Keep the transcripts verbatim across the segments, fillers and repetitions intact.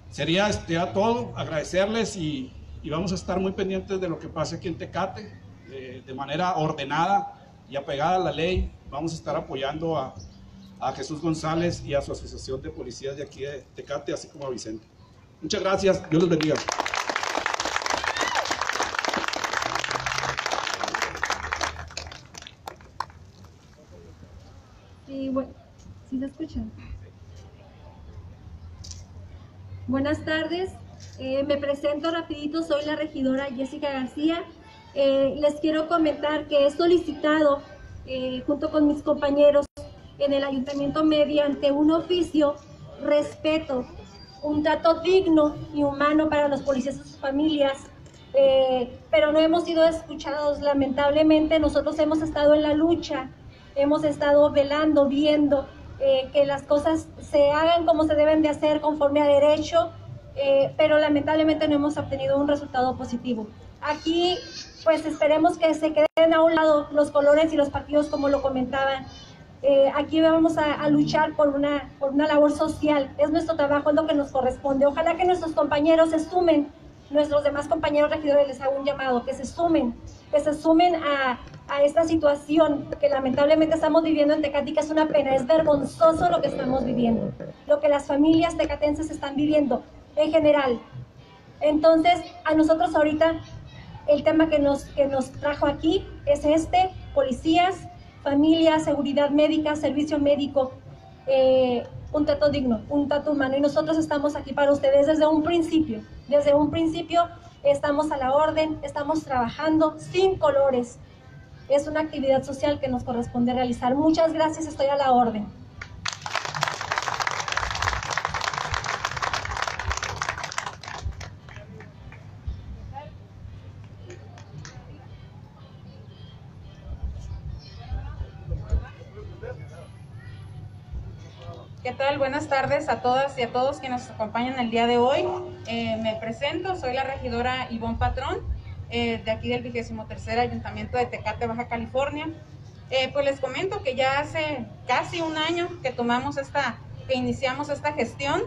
Sería este, a todo, agradecerles y, y vamos a estar muy pendientes de lo que pase aquí en Tecate, eh, de manera ordenada y apegada a la ley. Vamos a estar apoyando a, a Jesús González y a su asociación de policías de aquí de Tecate, así como a Vicente. Muchas gracias, Dios los bendiga. Sí, bueno, ¿sí se escuchan? Buenas tardes, eh, me presento rapidito, soy la regidora Jessica García. Eh, les quiero comentar que he solicitado, eh, junto con mis compañeros en el ayuntamiento, mediante un oficio, respeto, un trato digno y humano para los policías y sus familias, eh, pero no hemos sido escuchados. Lamentablemente nosotros hemos estado en la lucha, hemos estado velando, viendo eh, que las cosas se hagan como se deben de hacer, conforme a derecho, eh, pero lamentablemente no hemos obtenido un resultado positivo. Aquí pues esperemos que se queden a un lado los colores y los partidos, como lo comentaban. Eh, aquí vamos a, a luchar por una, por una labor social, es nuestro trabajo, es lo que nos corresponde. Ojalá que nuestros compañeros se sumen, nuestros demás compañeros regidores, les hago un llamado, que se sumen, que se sumen a, a esta situación que lamentablemente estamos viviendo en Tecate, que es una pena, es vergonzoso lo que estamos viviendo, lo que las familias tecatenses están viviendo en general. Entonces, a nosotros ahorita el tema que nos, que nos trajo aquí es este: policías, familia, seguridad médica, servicio médico, eh, un trato digno, un trato humano, y nosotros estamos aquí para ustedes desde un principio, desde un principio estamos a la orden, estamos trabajando sin colores, es una actividad social que nos corresponde realizar. Muchas gracias, estoy a la orden. ¿Qué tal? Buenas tardes a todas y a todos quienes nos acompañan el día de hoy. Eh, me presento, soy la regidora Ivonne Patrón, eh, de aquí del vigésimo tercer Ayuntamiento de Tecate, Baja California. Eh, pues les comento que ya hace casi un año que tomamos esta, que iniciamos esta gestión,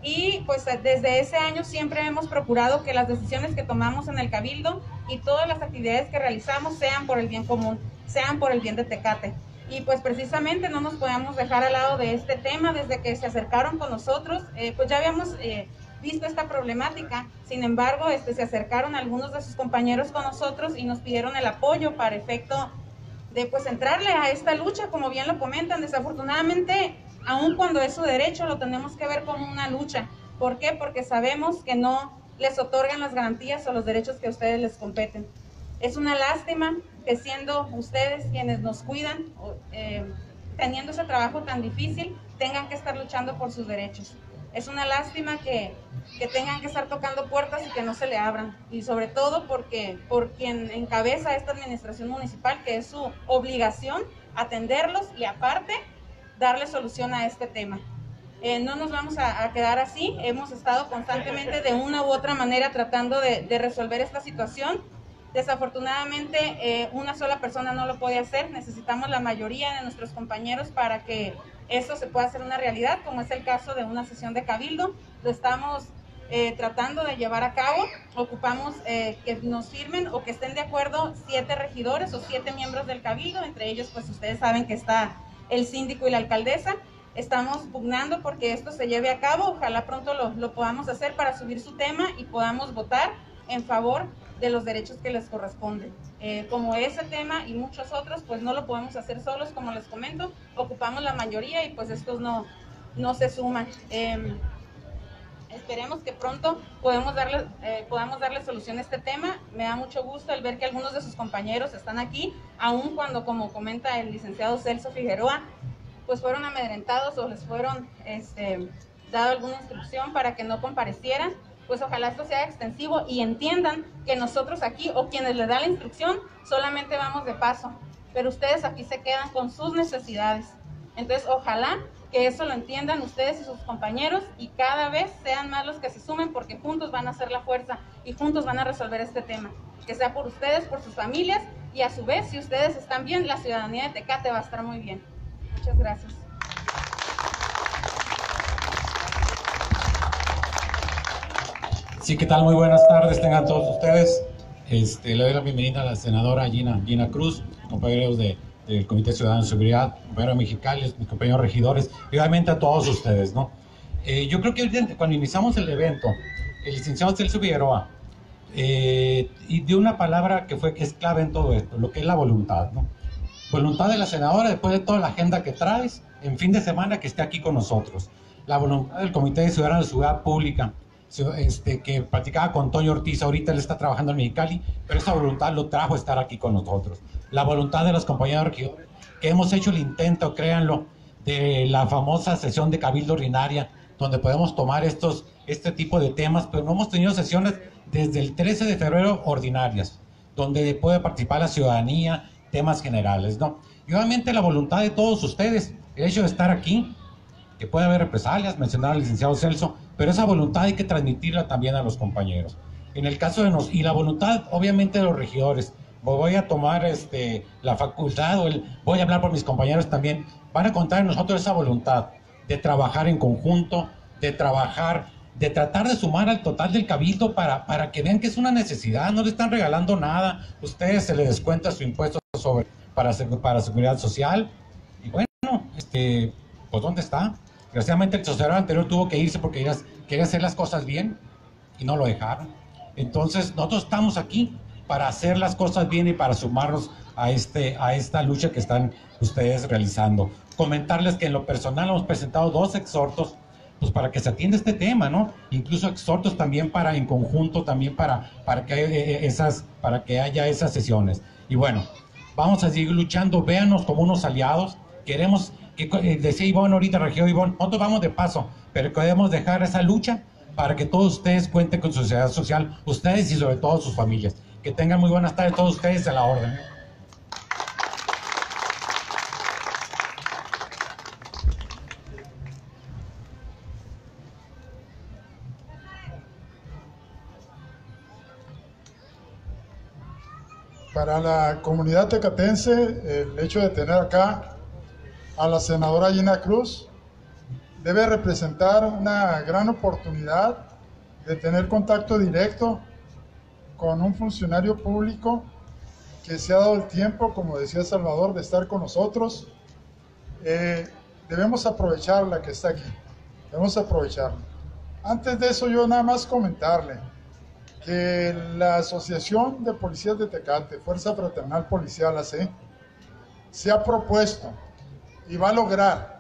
y pues desde ese año siempre hemos procurado que las decisiones que tomamos en el Cabildo y todas las actividades que realizamos sean por el bien común, sean por el bien de Tecate. Y pues precisamente no nos podíamos dejar al lado de este tema. Desde que se acercaron con nosotros, eh, pues ya habíamos eh, visto esta problemática. Sin embargo, este, se acercaron algunos de sus compañeros con nosotros y nos pidieron el apoyo para efecto de pues entrarle a esta lucha, como bien lo comentan. Desafortunadamente, aun cuando es su derecho, lo tenemos que ver como una lucha. ¿Por qué? Porque sabemos que no les otorgan las garantías o los derechos que a ustedes les competen. Es una lástima que siendo ustedes quienes nos cuidan, eh, teniendo ese trabajo tan difícil, tengan que estar luchando por sus derechos. Es una lástima que, que tengan que estar tocando puertas y que no se le abran. Y sobre todo porque por quien encabeza esta administración municipal, que es su obligación atenderlos y aparte darle solución a este tema. Eh, no nos vamos a, a quedar así. Hemos estado constantemente de una u otra manera tratando de, de resolver esta situación. Desafortunadamente, eh, una sola persona no lo puede hacer. Necesitamos la mayoría de nuestros compañeros para que esto se pueda hacer una realidad, como es el caso de una sesión de cabildo. Lo estamos eh, tratando de llevar a cabo. Ocupamos eh, que nos firmen o que estén de acuerdo siete regidores o siete miembros del cabildo. Entre ellos, pues ustedes saben que está el síndico y la alcaldesa. Estamos pugnando porque esto se lleve a cabo. Ojalá pronto lo, lo podamos hacer para subir su tema y podamos votar en favor de los derechos que les corresponden. Eh, como ese tema y muchos otros, pues no lo podemos hacer solos, como les comento, ocupamos la mayoría y pues estos no, no se suman. Eh, esperemos que pronto podemos darle, eh, podamos darle solución a este tema. Me da mucho gusto el ver que algunos de sus compañeros están aquí, aun cuando, como comenta el licenciado Celso Figueroa, pues fueron amedrentados o les fueron este, dado alguna instrucción para que no comparecieran. Pues ojalá esto sea extensivo y entiendan que nosotros aquí, o quienes les dan la instrucción, solamente vamos de paso, pero ustedes aquí se quedan con sus necesidades. Entonces, ojalá que eso lo entiendan ustedes y sus compañeros y cada vez sean más los que se sumen, porque juntos van a hacer la fuerza y juntos van a resolver este tema. Que sea por ustedes, por sus familias, y a su vez, si ustedes están bien, la ciudadanía de Tecate va a estar muy bien. Muchas gracias. Sí, ¿qué tal? Muy buenas tardes, tengan todos ustedes. Este, le doy la bienvenida a la senadora Gina, Gina Cruz, compañeros de, del Comité Ciudadano de Seguridad, compañeros mexicanos, mis compañeros regidores, y obviamente a todos ustedes, ¿no? Eh, yo creo que cuando iniciamos el evento, el licenciado Celso Figueroa, eh, y dio una palabra que fue que es clave en todo esto, lo que es la voluntad, ¿no? Voluntad de la senadora, después de toda la agenda que traes, en fin de semana que esté aquí con nosotros. La voluntad del Comité Ciudadano de Seguridad Pública, Este, que practicaba con Toño Ortiz, ahorita él está trabajando en Mexicali, pero esa voluntad lo trajo a estar aquí con nosotros. La voluntad de los compañeros regidores, que hemos hecho el intento, créanlo, de la famosa sesión de Cabildo Ordinaria, donde podemos tomar estos, este tipo de temas, pero no hemos tenido sesiones desde el trece de febrero ordinarias, donde puede participar la ciudadanía, temas generales, ¿no? Y obviamente la voluntad de todos ustedes, el hecho de estar aquí, que puede haber represalias, mencionar al licenciado Celso, pero esa voluntad hay que transmitirla también a los compañeros. En el caso de nos, y la voluntad obviamente de los regidores, voy a tomar este, la facultad, o el, voy a hablar por mis compañeros también, van a contar en nosotros esa voluntad de trabajar en conjunto, de trabajar, de tratar de sumar al total del cabildo para, para que vean que es una necesidad, no le están regalando nada, ustedes se les descuenta su impuesto sobre, para, para seguridad social, y bueno, este, pues ¿dónde está? Desgraciadamente el tesorero anterior tuvo que irse porque quería, quería hacer las cosas bien y no lo dejaron. Entonces nosotros estamos aquí para hacer las cosas bien y para sumarnos a, este, a esta lucha que están ustedes realizando. Comentarles que en lo personal hemos presentado dos exhortos pues para que se atienda este tema, ¿no? Incluso exhortos también para en conjunto, también para, para, que, esas, para que haya esas sesiones. Y bueno, vamos a seguir luchando, véanos como unos aliados, queremos... Que decía Ivonne ahorita, regidor Ivonne, nosotros vamos de paso, pero queremos dejar esa lucha para que todos ustedes cuenten con su seguridad social, ustedes y sobre todo sus familias. Que tengan muy buenas tardes todos ustedes, a la orden. Para la comunidad tecatense, el hecho de tener acá a la senadora Gina Cruz debe representar una gran oportunidad de tener contacto directo con un funcionario público que se ha dado el tiempo, como decía Salvador, de estar con nosotros. Eh, debemos aprovecharla que está aquí, debemos aprovecharla. Antes de eso, yo nada más comentarle que la Asociación de Policías de Tecate, Fuerza Fraternal Policial A C, se ha propuesto y va a lograr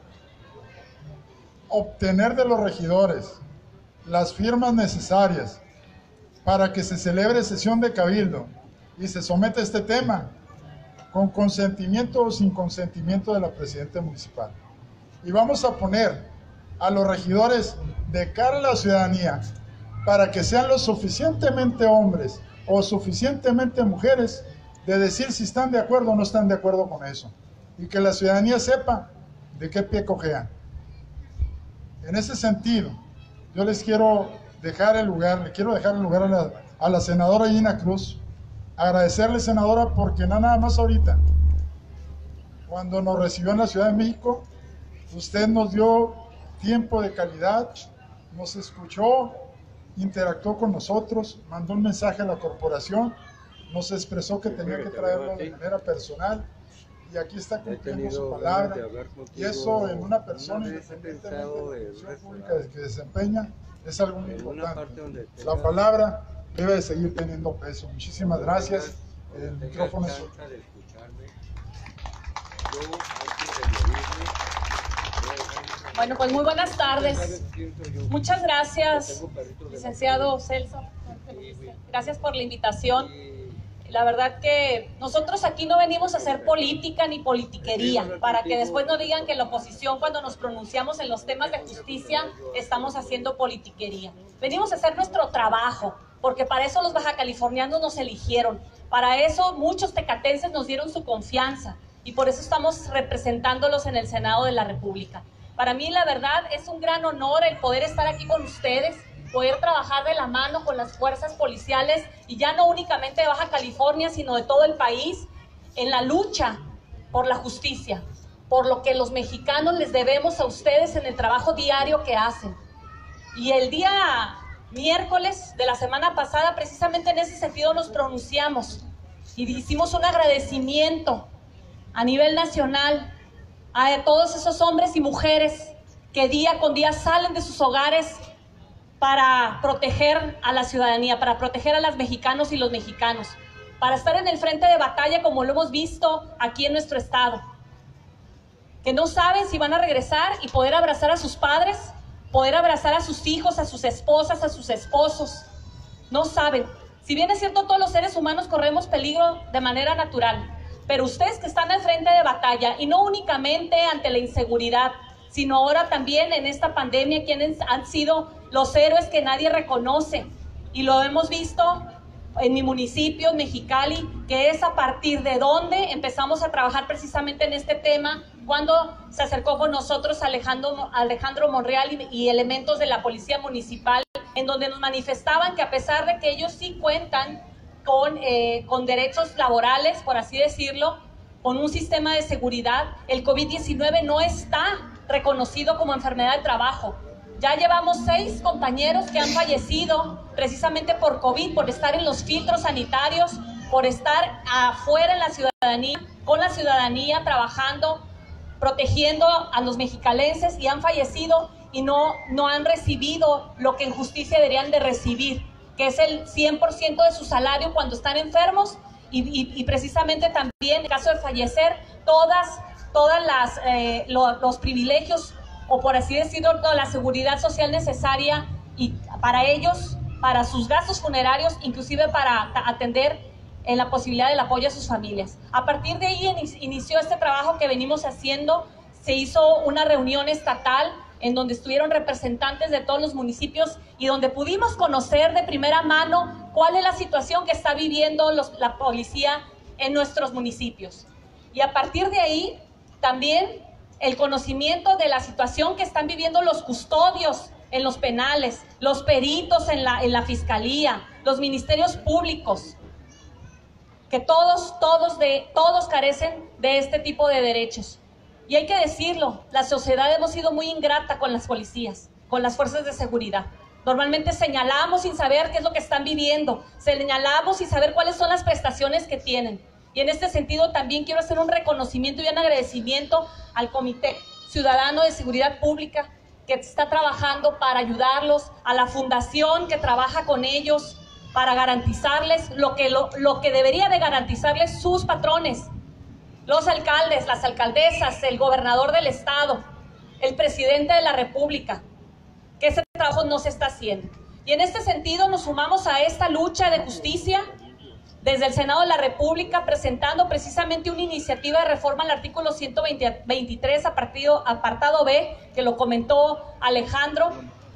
obtener de los regidores las firmas necesarias para que se celebre sesión de cabildo y se someta este tema con consentimiento o sin consentimiento de la presidenta municipal. Y vamos a poner a los regidores de cara a la ciudadanía para que sean lo suficientemente hombres o suficientemente mujeres de decir si están de acuerdo o no están de acuerdo con eso. Y que la ciudadanía sepa de qué pie cojean. En ese sentido, yo les quiero dejar el lugar, le quiero dejar el lugar a la, a la senadora Gina Cruz, agradecerle, senadora, porque no nada más ahorita, cuando nos recibió en la Ciudad de México, usted nos dio tiempo de calidad, nos escuchó, interactuó con nosotros, mandó un mensaje a la corporación, nos expresó que tenía que traerlo de manera personal, y aquí está cumpliendo su palabra, y eso en una persona, independientemente de la función pública que desempeña, es algo muy importante. La palabra debe de seguir teniendo peso. Muchísimas gracias. El micrófono es suyo. Bueno, pues muy buenas tardes. Muchas gracias, licenciado Celso. Gracias por la invitación. La verdad que nosotros aquí no venimos a hacer política ni politiquería, para que después no digan que la oposición, cuando nos pronunciamos en los temas de justicia, estamos haciendo politiquería. Venimos a hacer nuestro trabajo, porque para eso los bajacalifornianos nos eligieron, para eso muchos tecatenses nos dieron su confianza, y por eso estamos representándolos en el Senado de la República. Para mí, la verdad, es un gran honor el poder estar aquí con ustedes, poder trabajar de la mano con las fuerzas policiales, y ya no únicamente de Baja California, sino de todo el país, en la lucha por la justicia, por lo que los mexicanos les debemos a ustedes en el trabajo diario que hacen. Y el día miércoles de la semana pasada, precisamente en ese sentido nos pronunciamos y hicimos un agradecimiento a nivel nacional a todos esos hombres y mujeres que día con día salen de sus hogares para proteger a la ciudadanía, para proteger a los mexicanos y los mexicanos, para estar en el frente de batalla como lo hemos visto aquí en nuestro estado, que no saben si van a regresar y poder abrazar a sus padres, poder abrazar a sus hijos, a sus esposas, a sus esposos. No saben. Si bien es cierto, todos los seres humanos corremos peligro de manera natural, pero ustedes que están al frente de batalla, y no únicamente ante la inseguridad, sino ahora también en esta pandemia, quienes han sido los héroes que nadie reconoce, y lo hemos visto en mi municipio, en Mexicali, que es a partir de donde empezamos a trabajar precisamente en este tema, cuando se acercó con nosotros Alejandro, Alejandro Monreal y, y elementos de la Policía Municipal, en donde nos manifestaban que a pesar de que ellos sí cuentan con, eh, con derechos laborales, por así decirlo, con un sistema de seguridad, el COVID diecinueve no está reconocido como enfermedad de trabajo. Ya llevamos seis compañeros que han fallecido precisamente por COVID, por estar en los filtros sanitarios, por estar afuera en la ciudadanía, con la ciudadanía, trabajando, protegiendo a los mexicalenses, y han fallecido y no, no han recibido lo que en justicia deberían de recibir, que es el cien por ciento de su salario cuando están enfermos, y, y, y precisamente también en caso de fallecer, todas, todas las, eh, lo, los privilegios, o por así decirlo, toda la seguridad social necesaria y para ellos, para sus gastos funerarios, inclusive para atender en la posibilidad del apoyo a sus familias. A partir de ahí inició este trabajo que venimos haciendo. Se hizo una reunión estatal en donde estuvieron representantes de todos los municipios y donde pudimos conocer de primera mano cuál es la situación que está viviendo los, la policía en nuestros municipios. Y a partir de ahí también el conocimiento de la situación que están viviendo los custodios en los penales, los peritos en la, en la fiscalía, los ministerios públicos, que todos, todos, de, todos carecen de este tipo de derechos. Y hay que decirlo, la sociedad hemos sido muy ingrata con las policías, con las fuerzas de seguridad. Normalmente señalamos sin saber qué es lo que están viviendo, señalamos sin saber cuáles son las prestaciones que tienen. Y en este sentido también quiero hacer un reconocimiento y un agradecimiento al Comité Ciudadano de Seguridad Pública, que está trabajando para ayudarlos, a la fundación que trabaja con ellos para garantizarles lo que, lo, lo que debería de garantizarles sus patrones, los alcaldes, las alcaldesas, el gobernador del estado, el presidente de la República, que ese trabajo no se está haciendo. Y en este sentido nos sumamos a esta lucha de justicia desde el Senado de la República, presentando precisamente una iniciativa de reforma al artículo ciento veintitrés, apartado, apartado B, que lo comentó Alejandro,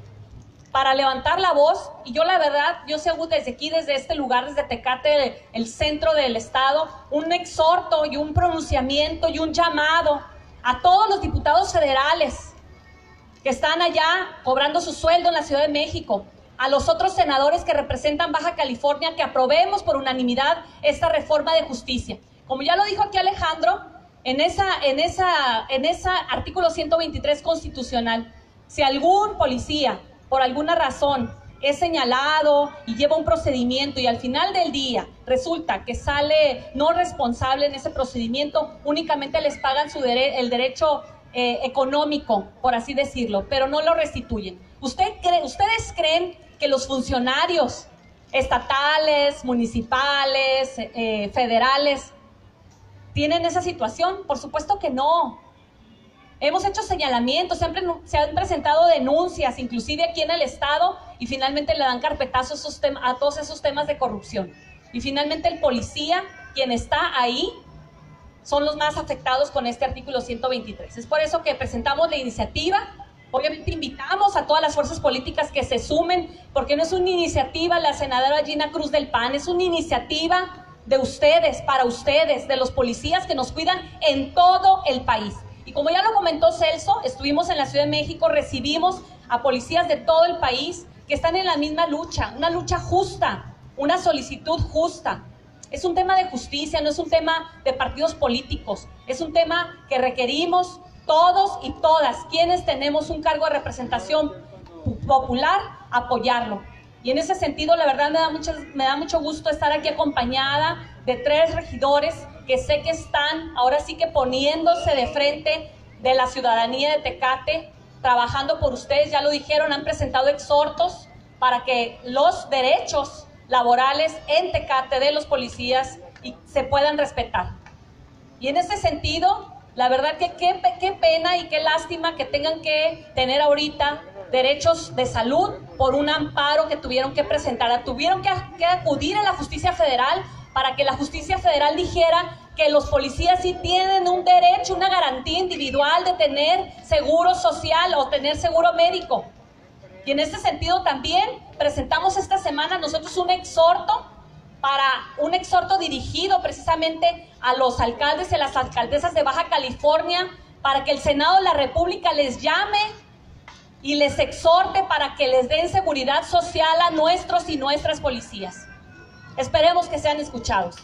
para levantar la voz. Y yo la verdad, yo sé desde aquí, desde este lugar, desde Tecate, el centro del estado, un exhorto y un pronunciamiento y un llamado a todos los diputados federales que están allá cobrando su sueldo en la Ciudad de México, a los otros senadores que representan Baja California, que aprobemos por unanimidad esta reforma de justicia. Como ya lo dijo aquí Alejandro, en esa, en esa, en ese artículo ciento veintitrés constitucional, si algún policía, por alguna razón, es señalado y lleva un procedimiento y al final del día resulta que sale no responsable en ese procedimiento, únicamente les pagan su dere- el derecho eh, económico, por así decirlo, pero no lo restituyen. ¿Usted cree, ¿Ustedes creen que los funcionarios estatales, municipales, eh, federales tienen esa situación? Por supuesto que no. Hemos hecho señalamientos, siempre se han presentado denuncias, inclusive aquí en el estado, y finalmente le dan carpetazo a, esos tem- a todos esos temas de corrupción. Y finalmente el policía, quien está ahí, son los más afectados con este artículo ciento veintitrés. Es por eso que presentamos la iniciativa. Obviamente invitamos a todas las fuerzas políticas que se sumen, porque no es una iniciativa la senadora Gina Cruz del P A N, es una iniciativa de ustedes, para ustedes, de los policías que nos cuidan en todo el país. Y como ya lo comentó Celso, estuvimos en la Ciudad de México, recibimos a policías de todo el país que están en la misma lucha, una lucha justa, una solicitud justa. Es un tema de justicia, no es un tema de partidos políticos, es un tema que requerimos todos y todas quienes tenemos un cargo de representación popular, apoyarlo. Y en ese sentido, la verdad, me da mucho, me da mucho gusto estar aquí acompañada de tres regidores que sé que están ahora sí que poniéndose de frente de la ciudadanía de Tecate, trabajando por ustedes. Ya lo dijeron, han presentado exhortos para que los derechos laborales en Tecate de los policías y se puedan respetar. Y en ese sentido, la verdad que qué, qué pena y qué lástima que tengan que tener ahorita derechos de salud por un amparo que tuvieron que presentar. Tuvieron que, que acudir a la justicia federal para que la justicia federal dijera que los policías sí tienen un derecho, una garantía individual de tener seguro social o tener seguro médico. Y en ese sentido también presentamos esta semana nosotros un exhorto, para un exhorto dirigido precisamente a los alcaldes y las alcaldesas de Baja California, para que el Senado de la República les llame y les exhorte para que les den seguridad social a nuestros y nuestras policías. Esperemos que sean escuchados.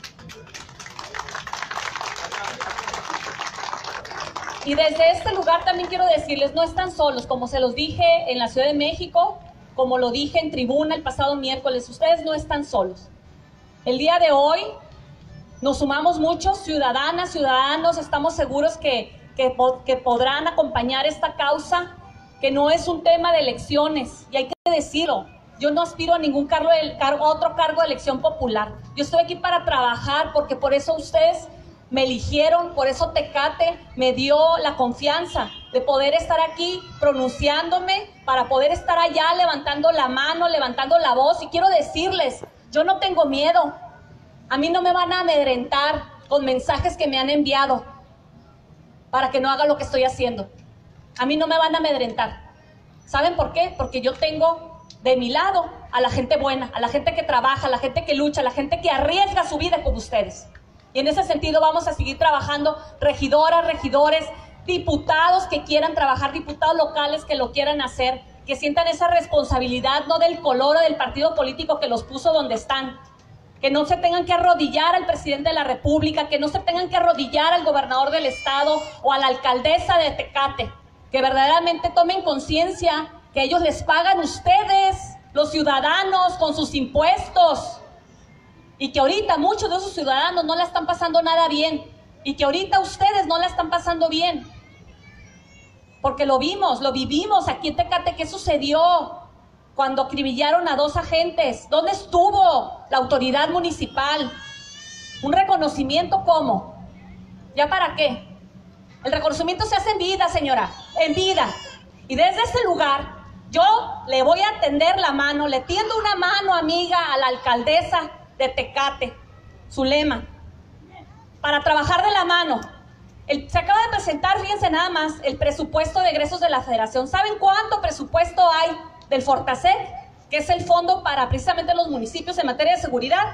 Y desde este lugar también quiero decirles, no están solos, como se los dije en la Ciudad de México, como lo dije en tribuna el pasado miércoles, ustedes no están solos. El día de hoy nos sumamos muchos, ciudadanas, ciudadanos, estamos seguros que, que, que podrán acompañar esta causa, que no es un tema de elecciones, y hay que decirlo. Yo no aspiro a ningún cargo, de, cargo, otro cargo de elección popular. Yo estoy aquí para trabajar, porque por eso ustedes me eligieron, por eso Tecate me dio la confianza de poder estar aquí pronunciándome, para poder estar allá levantando la mano, levantando la voz. Y quiero decirles, yo no tengo miedo. A mí no me van a amedrentar con mensajes que me han enviado para que no haga lo que estoy haciendo. A mí no me van a amedrentar. ¿Saben por qué? Porque yo tengo de mi lado a la gente buena, a la gente que trabaja, a la gente que lucha, a la gente que arriesga su vida como ustedes. Y en ese sentido vamos a seguir trabajando, regidoras, regidores, diputados que quieran trabajar, diputados locales que lo quieran hacer, que sientan esa responsabilidad, no del color o del partido político que los puso donde están, que no se tengan que arrodillar al presidente de la República, que no se tengan que arrodillar al gobernador del estado o a la alcaldesa de Tecate, que verdaderamente tomen conciencia que ellos les pagan ustedes, los ciudadanos, con sus impuestos, y que ahorita muchos de esos ciudadanos no la están pasando nada bien, y que ahorita ustedes no la están pasando bien, porque lo vimos, lo vivimos aquí en Tecate. ¿Qué sucedió cuando acribillaron a dos agentes? ¿Dónde estuvo la autoridad municipal? ¿Un reconocimiento cómo? ¿Ya para qué? El reconocimiento se hace en vida, señora, en vida. Y desde este lugar, yo le voy a tender la mano, le tiendo una mano amiga a la alcaldesa de Tecate, Zulema, para trabajar de la mano. El, se acaba de presentar, fíjense nada más, el presupuesto de egresos de la Federación. ¿Saben cuánto presupuesto hay del Fortasec, que es el fondo para precisamente los municipios en materia de seguridad?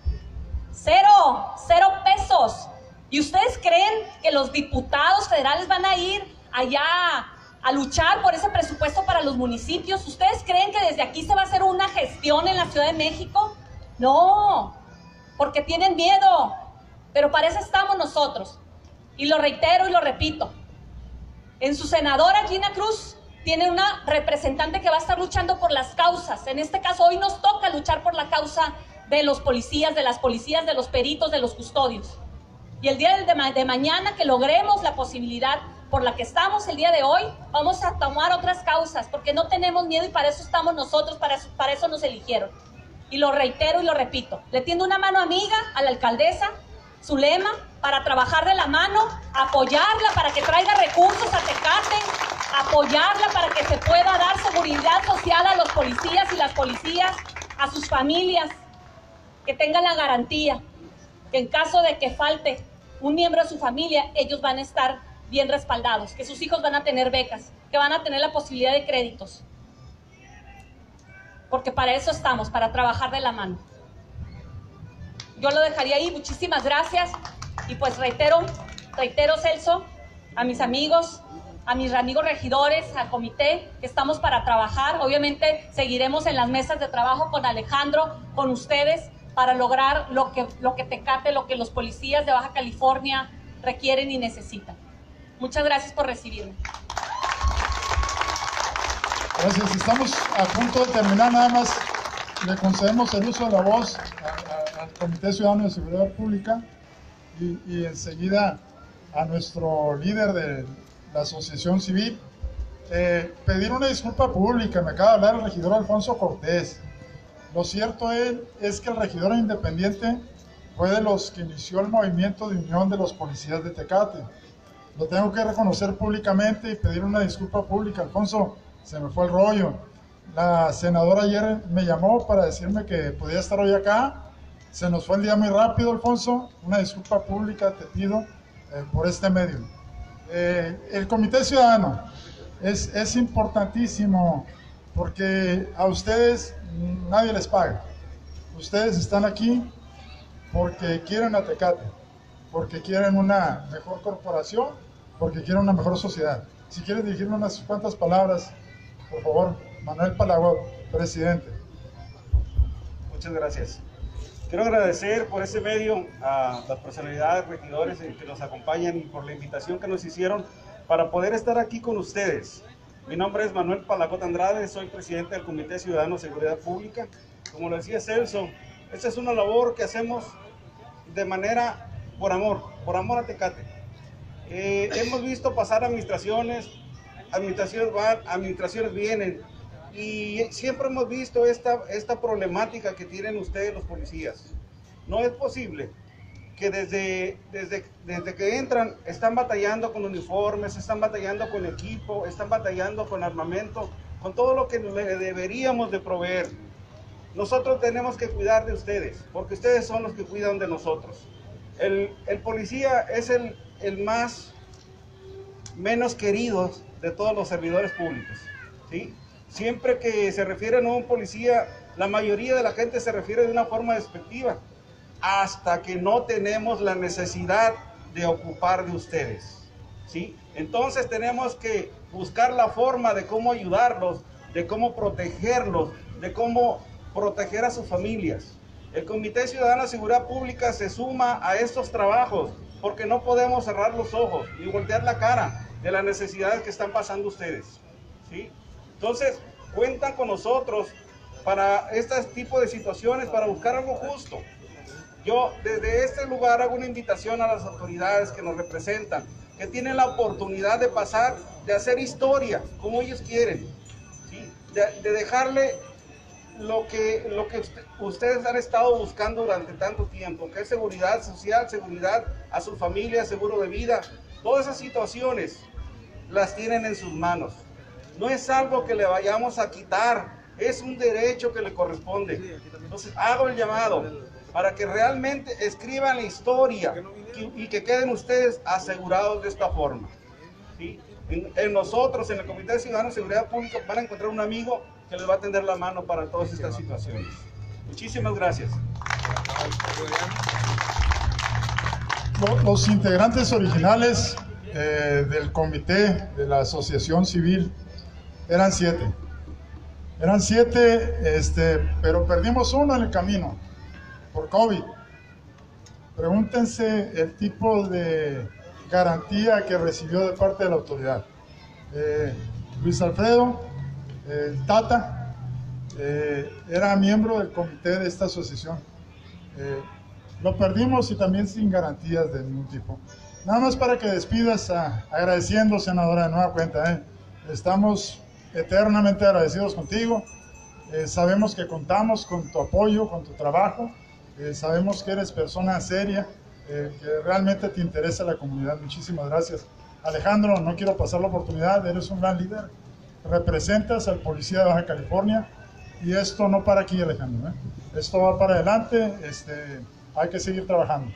Cero, cero pesos. ¿Y ustedes creen que los diputados federales van a ir allá a luchar por ese presupuesto para los municipios? ¿Ustedes creen que desde aquí se va a hacer una gestión en la Ciudad de México? No, porque tienen miedo, pero para eso estamos nosotros. Y lo reitero y lo repito, en su senadora Gina Cruz tiene una representante que va a estar luchando por las causas. En este caso hoy nos toca luchar por la causa de los policías, de las policías, de los peritos, de los custodios. Y el día de, ma de mañana que logremos la posibilidad por la que estamos el día de hoy, vamos a tomar otras causas, porque no tenemos miedo y para eso estamos nosotros, para eso, para eso nos eligieron. Y lo reitero y lo repito, le tiendo una mano amiga a la alcaldesa Zulema para trabajar de la mano, apoyarla para que traiga recursos a Tecate, apoyarla para que se pueda dar seguridad social a los policías y las policías, a sus familias, que tengan la garantía que en caso de que falte un miembro de su familia, ellos van a estar bien respaldados, que sus hijos van a tener becas, que van a tener la posibilidad de créditos. Porque para eso estamos, para trabajar de la mano. Yo lo dejaría ahí, muchísimas gracias. Y pues reitero, reitero Celso, a mis amigos, a mis amigos regidores, al comité, que estamos para trabajar. Obviamente seguiremos en las mesas de trabajo con Alejandro, con ustedes, para lograr lo que, lo que Tecate, lo que los policías de Baja California requieren y necesitan. Muchas gracias por recibirme. Gracias. Estamos a punto de terminar. Nada más le concedemos el uso de la voz a, a, al Comité Ciudadano de Seguridad Pública y, y enseguida a nuestro líder de la Asociación Civil. Eh, pedir una disculpa pública. Me acaba de hablar el regidor Alfonso Cortés. Lo cierto es, es que el regidor independiente fue de los que inició el movimiento de unión de los policías de Tecate. Lo tengo que reconocer públicamente y pedir una disculpa pública. Alfonso, se me fue el rollo. La senadora ayer me llamó para decirme que podía estar hoy acá. Se nos fue el día muy rápido, Alfonso. Una disculpa pública te pido eh, por este medio. Eh, el Comité Ciudadano es, es importantísimo porque a ustedes nadie les paga. Ustedes están aquí porque quieren a Tecate, porque quieren una mejor corporación, porque quieren una mejor sociedad. Si quieres dirigirme unas cuantas palabras, por favor, Manuel Palagot, presidente. Muchas gracias. Quiero agradecer por ese medio a las personalidades, regidores que nos acompañan y por la invitación que nos hicieron para poder estar aquí con ustedes. Mi nombre es Manuel Palagot Andrade, soy presidente del Comité Ciudadano de Seguridad Pública. Como lo decía Celso, esta es una labor que hacemos de manera por amor, por amor a Tecate. Eh, hemos visto pasar administraciones, administraciones van, administraciones vienen, y siempre hemos visto esta, esta problemática que tienen ustedes los policías. No es posible que desde, desde, desde que entran están batallando con uniformes, están batallando con equipo, están batallando con armamento, con todo lo que le deberíamos de proveer. Nosotros tenemos que cuidar de ustedes, porque ustedes son los que cuidan de nosotros. El, el policía es el, el más menos querido de todos los servidores públicos, ¿sí? Siempre que se refieren a un policía, la mayoría de la gente se refiere de una forma despectiva, hasta que no tenemos la necesidad de ocupar de ustedes, ¿sí? Entonces tenemos que buscar la forma de cómo ayudarlos, de cómo protegerlos, de cómo proteger a sus familias. El Comité Ciudadano de Seguridad Pública se suma a estos trabajos porque no podemos cerrar los ojos ni voltear la cara de las necesidades que están pasando ustedes, ¿sí? Entonces, cuentan con nosotros para este tipo de situaciones, para buscar algo justo. Yo desde este lugar hago una invitación a las autoridades que nos representan, que tienen la oportunidad de pasar, de hacer historia como ellos quieren, ¿sí? de, de dejarle lo que, lo que usted, ustedes han estado buscando durante tanto tiempo, que es seguridad social, seguridad a su familia, seguro de vida. Todas esas situaciones las tienen en sus manos. No es algo que le vayamos a quitar, es un derecho que le corresponde. Entonces hago el llamado para que realmente escriban la historia y que queden ustedes asegurados de esta forma, ¿sí? En, en nosotros, en el Comité Ciudadano de Seguridad Pública, van a encontrar un amigo que les va a tender la mano para todas estas situaciones. Muchísimas gracias. Los integrantes originales eh, del comité de la Asociación Civil eran siete. Eran siete, este, pero perdimos uno en el camino por COVID. Pregúntense el tipo de garantía que recibió de parte de la autoridad. Eh, Luis Alfredo, el eh, Tata, eh, era miembro del comité de esta asociación. Eh, lo perdimos y también sin garantías de ningún tipo. Nada más para que despidas, a, agradeciendo, senadora, de nueva cuenta. Eh. Estamos eternamente agradecidos contigo. Eh, sabemos que contamos con tu apoyo, con tu trabajo. Eh, sabemos que eres persona seria, eh, que realmente te interesa la comunidad. Muchísimas gracias. Alejandro, no quiero pasar la oportunidad, eres un gran líder. Representas al policía de Baja California y esto no para aquí, Alejandro, ¿eh? Esto va para adelante, este, hay que seguir trabajando.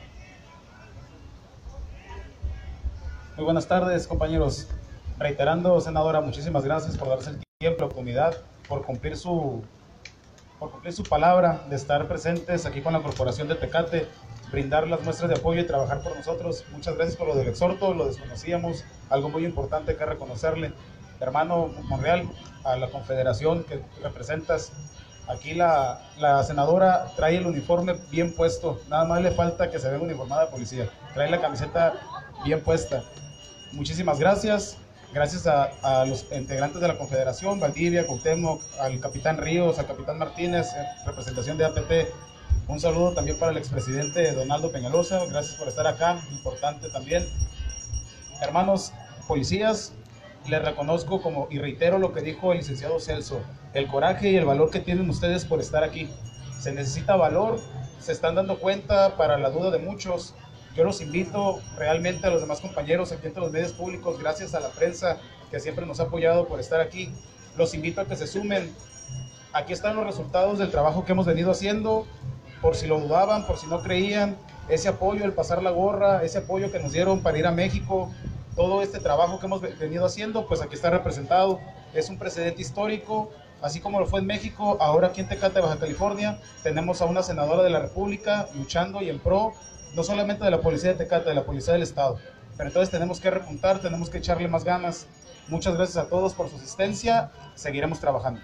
Muy buenas tardes, compañeros. Reiterando, senadora, muchísimas gracias por darse el tiempo, la oportunidad, por cumplir su, por cumplir su palabra de estar presentes aquí con la Corporación de Tecate, brindar las muestras de apoyo y trabajar por nosotros. Muchas gracias por lo del exhorto, lo desconocíamos, algo muy importante que reconocerle. Hermano Monreal, a la confederación que representas, aquí la, la senadora trae el uniforme bien puesto, nada más le falta que se vea uniformada de policía, trae la camiseta bien puesta. Muchísimas gracias Gracias a, a los integrantes de la Confederación, Valdivia, Cuauhtémoc, al capitán Ríos, al capitán Martínez, en representación de A P T. Un saludo también para el expresidente Donaldo Peñalosa, gracias por estar acá, importante también. Hermanos policías, les reconozco como, y reitero lo que dijo el licenciado Celso, el coraje y el valor que tienen ustedes por estar aquí. Se necesita valor, se están dando cuenta para la duda de muchos. Yo los invito realmente a los demás compañeros aquí entre los medios públicos, gracias a la prensa que siempre nos ha apoyado por estar aquí. Los invito a que se sumen. Aquí están los resultados del trabajo que hemos venido haciendo, por si lo dudaban, por si no creían, ese apoyo, el pasar la gorra, ese apoyo que nos dieron para ir a México, todo este trabajo que hemos venido haciendo, pues aquí está representado. Es un precedente histórico, así como lo fue en México, ahora aquí en Tecate, Baja California, tenemos a una senadora de la República luchando y en pro, no solamente de la policía de Tecate, de la policía del estado. Pero entonces tenemos que repuntar, tenemos que echarle más ganas. Muchas gracias a todos por su asistencia, seguiremos trabajando.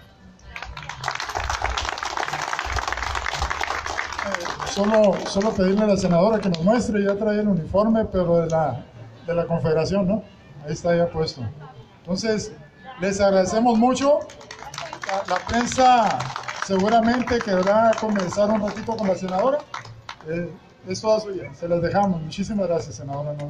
Solo, solo pedirle a la senadora que nos muestre, ya trae el uniforme, pero de la, de la Confederación, ¿no? Ahí está ya puesto. Entonces, les agradecemos mucho. La, la prensa seguramente querrá conversar un ratito con la senadora. Eh, es toda suya, se las dejamos. Muchísimas gracias, senadora.